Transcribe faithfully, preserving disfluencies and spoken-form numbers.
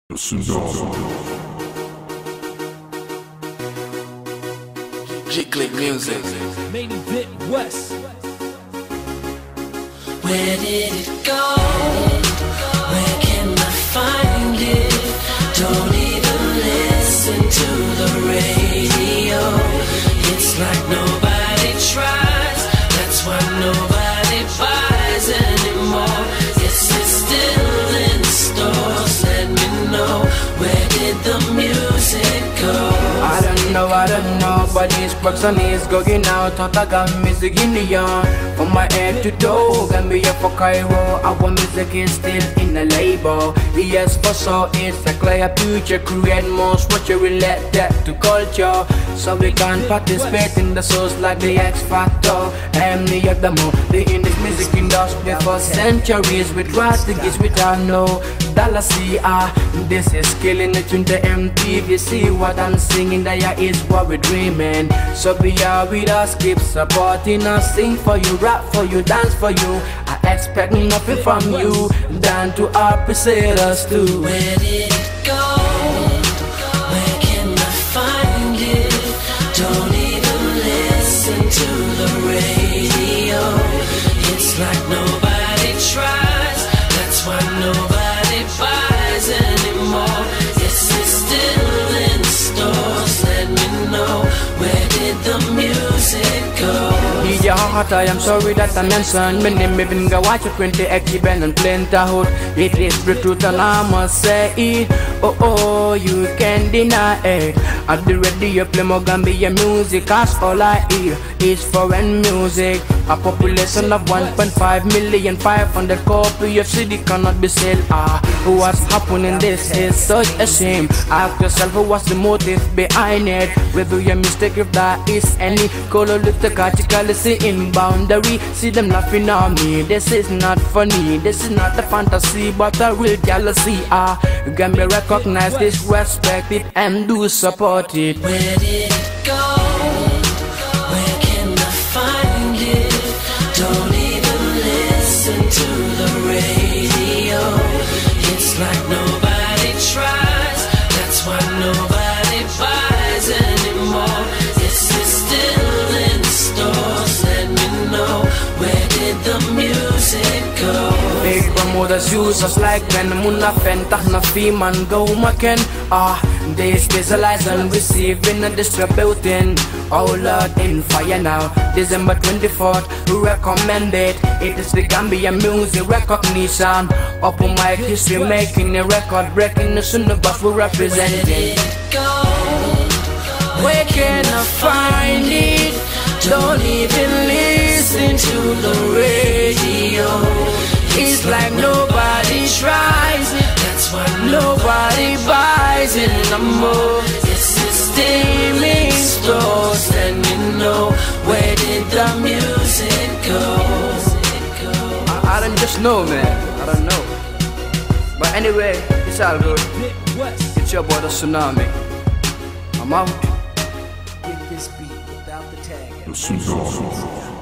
G-Click Music. Main Event West. Where did it go? Where can I find it? Don't even listen to the radio. It's like nobody tries. That's why nobody buys anymore. Yes, it's still in stores. Let me know, where did the music go? I don't know, I don't know, but these bucks on is going out. Thought I got music in the yard, from my head to toe. Got me up for Cairo. Our music is still in the label. Yes, for so it's a clear future. Create more structure, relate that to culture, so we can participate in the shows like the X Factor. And the other more, the in this music industry for centuries. We try to get without no dollar C R. This is killing it in the M T V. See what I'm singing, that is what we're dreaming. So be here with us, keep supporting us. Sing for you, rap for you, dance for you. I expect nothing from you than to appreciate us too. Where did it go? Where can I find it? Don't even listen to the radio. It's like nobody tries. That's why nobody buys anymore. Yes, it's still in stores. Let me know, where did the music go? Yeah, hot, I am sorry that I mentioned my name. Even go watch it twenty X-Ben and plenty hood. It is the truth and I must say it. Oh oh, you can't deny it. At the radio play more Gambia music, cause all I hear is foreign music. A population of one point five million, five hundred copy of C D cannot be sold. Ah, what's happening? This is such a shame. Ask yourself, what's the motive behind it? Whether you mistake if there is any color, look the category in boundary. See them laughing at me. This is not funny. This is not a fantasy, but a real jealousy. Ah, Gambia recognize this, respect it, and do support it. Where did it go? Where can I find it? Don't even listen to the radio. It's like nobody tries. That's why nobody buys anymore. Yes, it's still in stores. Let me know, where did the music go? Big promoters use us like when Muna Fentah na fee man go maken. Ah, they specialize on receiving and distributing. Oh Lord, in fire now. December twenty-fourth, we recommend it. It is the Gambia music recognition. Open mic history, making a record, breaking the Sunabas we represent it. Where can I find it? Don't even listen to the radio. It's like nobody tries it. That's why nobody buys it no more. Yes, it's still in stores. Let me know, where did the music go? I, I don't just know, man. I don't know. But anyway, it's all good. It's your boy the Tsunami. I'm out. Get this beat without the tag. Tsunami.